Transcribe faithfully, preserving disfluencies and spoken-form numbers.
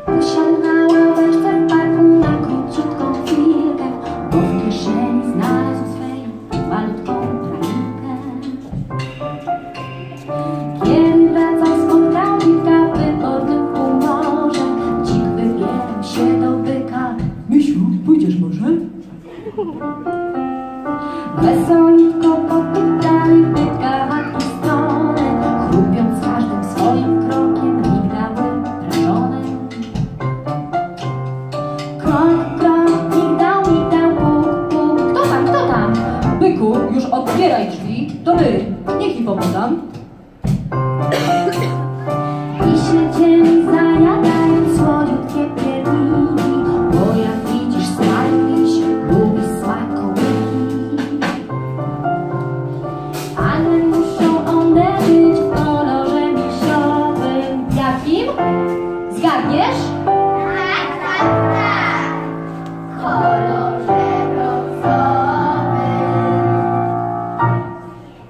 Usiadł na ławeczce w parku na króciutką chwilkę, bo w kieszeni znalazł swej malutką pralinkę. Kiedy wracał, spotkał wilka w wybornym humorze. Dzik wybierał się do byka. Misiu, pójdziesz może? Wesolutko popytali byka na tą stronę, chrupiąc każdym swoim krokiem, migdały prażone. Krok, krok, migdał, migdał, puk, puk. Kto tam, kto tam? Byku, już otwieraj drzwi, to my, niech ci pomogam. I siedzieli zajadając słodziutkie pierniki, bo jak widzisz, stary miś lubi smakołyki. Ale muszą one być w kolorze misiowym. Jakim? Zgadniesz?